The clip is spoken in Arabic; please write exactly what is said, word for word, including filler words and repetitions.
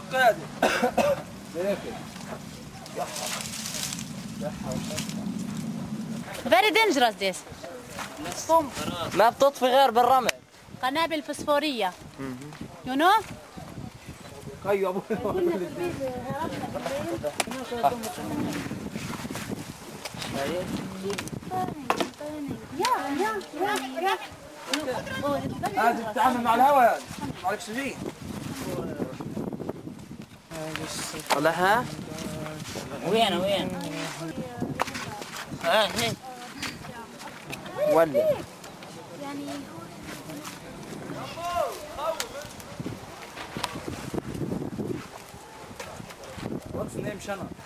قاعدة. Very dangerous this. ما بتطفي غير بالرمل. قنابل فسفورية. You know? ايوه ابو هذه تتعامل مع الهواء مع الاكسجين. طلعها؟ وين وين؟ ها هيك. ولا يعني What's the name, Shana?